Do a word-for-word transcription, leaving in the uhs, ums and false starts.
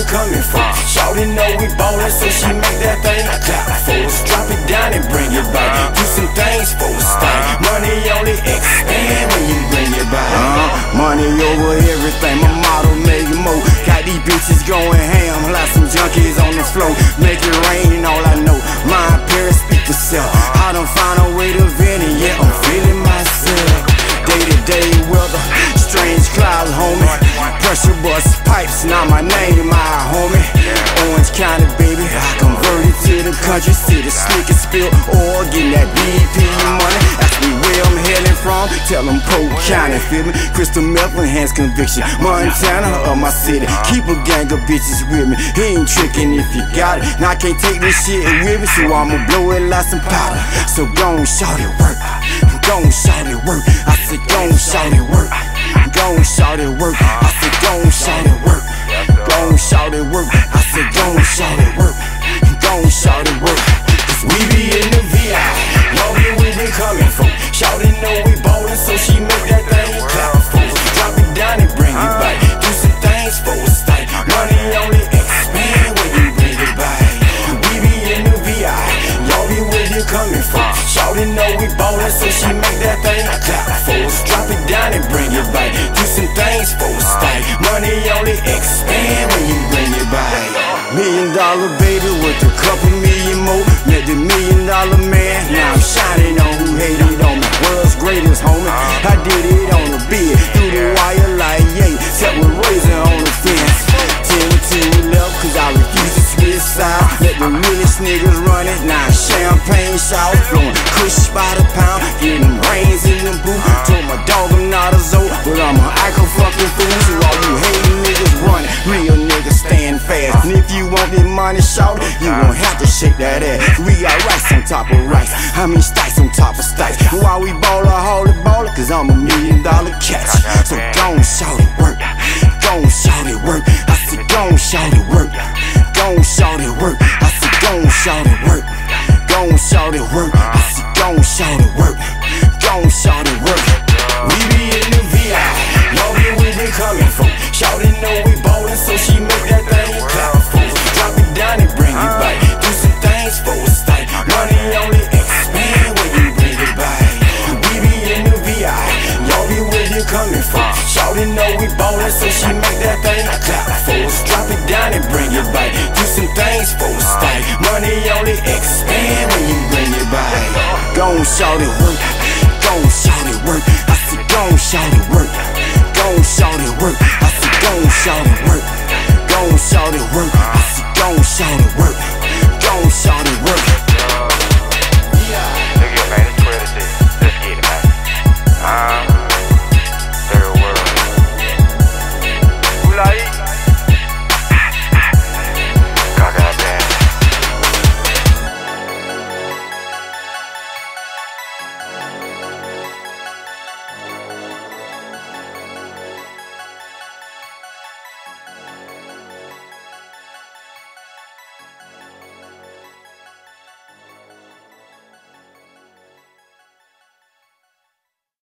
coming from. Shawty know we ballin', so she make that thing clap for us. Drop it down and bring it back. Do some things for us, stay. Money only expand when you bring it back. Uh, money over everything, my motto, make it more. Got these bitches going ham, like some junkies on the floor. Make it rain, all I know. My appearance speak for self. I done find a way to vent it, yeah, I'm feeling myself. Day to day weather, strange clouds, homie. Pressure bust pipes, not my name, my homie. Orange County, baby, I converted to the country. See the slick and spill oil, getting that B P money. Ask me where I'm hailing from, tell them Polk County, feel me? Crystal meth enhanced conviction, Montana of my city. Keep a gang of bitches with me, he ain't tricking if you got it. Now I can't take this shit with me, so I'ma blow it like some powder. So gon' shout it work, gon' shout it work. I said gon' shout it work, gon' shout it work. I said gon' shout it work, gon' shout it work. I said gon' shout it work, gon' shout it work. Cause we be in the V I, y'all be where they coming from. Shawty know we ballin', so she make that thing clap for us. Drop it down and bring it back. Do some things for us, like money only expand when you bring it back. We be in the V I, y'all be where they coming from. Shawty know we ballin', so she make that thing clap for us. Drop it down and bring it back. Do some things for us, like money only expand when you bring it back. Million dollar baby with a couple million more. Met the million dollar man, now I'm shining on who hated on me. World's greatest homie, I did it on the bed, through the wire like yay, set with razor on the fence. Ten to left, cause I refuse to switch sides. Let the realest niggas run it, now champagne shower, flowing kush by the pound, getting brains in the booth. Told my dog I'm not a zoo, but I'm an icon fucking fool. So all you hating niggas running, real niggas stand fast. And if you want this money, shout it, you gon' have to shake that ass. We got rice on top of rice, I mean stacks on top of stacks. While we ball, I hold it baller, cause I'm a million dollar catch. So gon' shout it work, gon' shout it work. I said gon' shout it work, gon' shout it work. I said gon' shout it work, gon' shout it work. I said gon' shout it work, gon' shout it work. We be in the V I, y'all be where they coming from. Shawty know we ballin', so she make that thing clap for us. Drop it down and bring it back. Do some things for us, like money only expand when you bring it back. We be in the V I, y'all be where they coming from. Shawty know we ballin', so she make that thing clap for us. Drop it down and bring it back. Do some things for us, like money only expand when you bring it back. Gon' shout it work, gon' shout it work. I said gon' shout it work, gon' shout it work. I said gon' shout it work, gon' shout it work.